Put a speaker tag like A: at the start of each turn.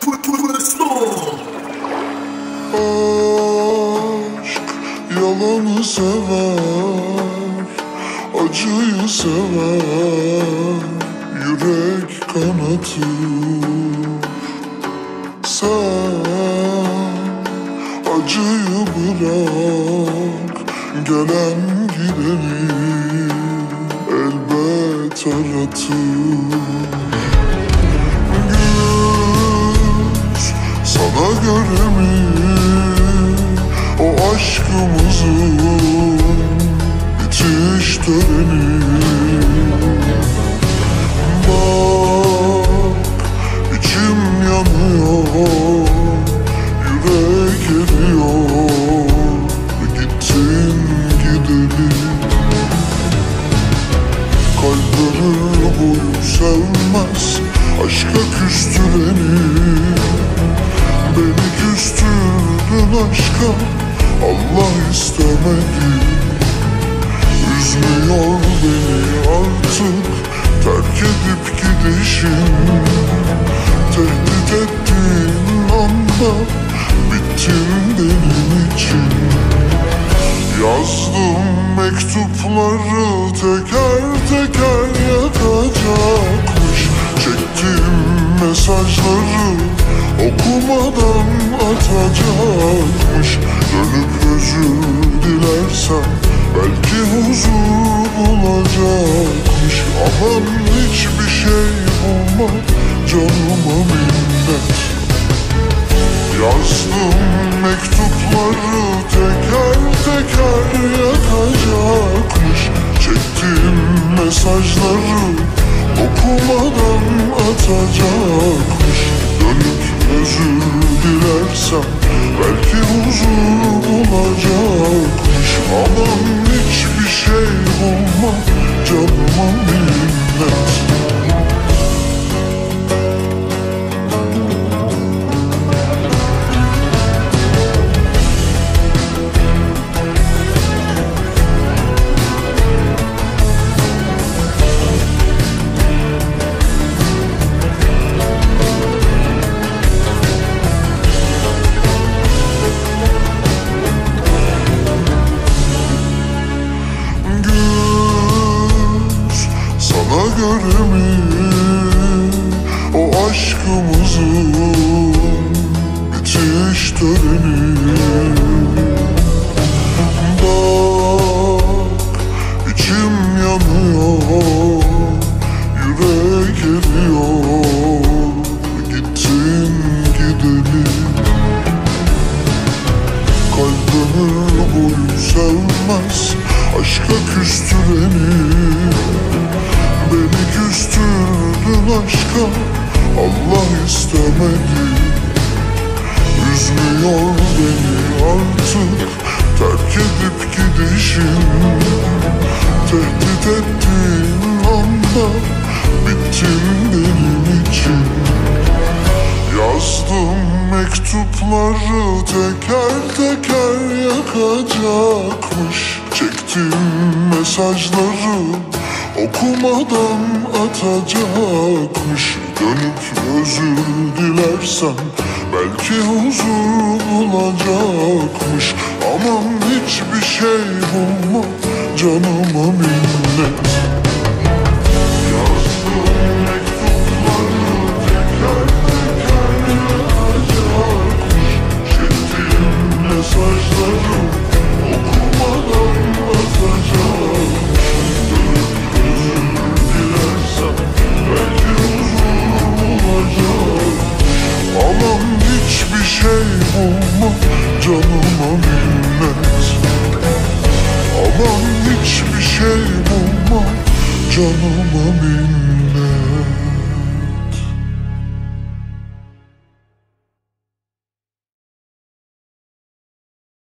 A: Aşk yalanı sever, acıyı sever, yürek kanatır. Sen acıyı bırak, gelen gideni elbet aratır. Güz sana göre mi o aşkımızın bitiş töreni? Bak içim yanıyor, yürek eriyor, gittin gideli. Kalp ömür boyu sevmez aşka küstüreni. Beni küstürdün aşka, Allah istemedi. Üzmüyor beni artık terk edip gidişin. Tehdit ettiğin anda bittin benim için. Yazdım mektupları teker teker yakacakmış. Çektiğim mesajları okumadan atacakmış. Dönüp özür dilersen belki huzur bulacakmış. Aman hiçbir şey bulma, canıma minnet. Yazdım mektupları teker teker yakacakmış. Çektiğim mesajları okumadan atacakmış. Dönüp özür dilersem belki huzur bulacakmış. Aman hiçbir şey bulma, canıma minnet. Sana göre mi o aşkımızın bitiş töreni? Bak içim yanıyor, yürek eriyor, gittin gideli. Kalp ömür boyu sevmez aşka küstüreni. Beni küstürdün aşka, Allah istemedi. Üzmüyor beni artık terk edip gidişin. Tehdit ettiğin anda bittin benim için. Yazdım mektupları teker teker yakacakmış. Çektiğim mesajları okumadan atacakmış. Dönüp özür dilersen belki huzur bulacakmış. Aman hiçbir şey bulma, canıma minnet. Yazdığım mektupları teker teker yakacakmış. Çektiğim mesajları okumadan atacakmış. Aman hiçbir şey bulma, canıma minnet. Aman hiçbir şey bulma, canıma minnet.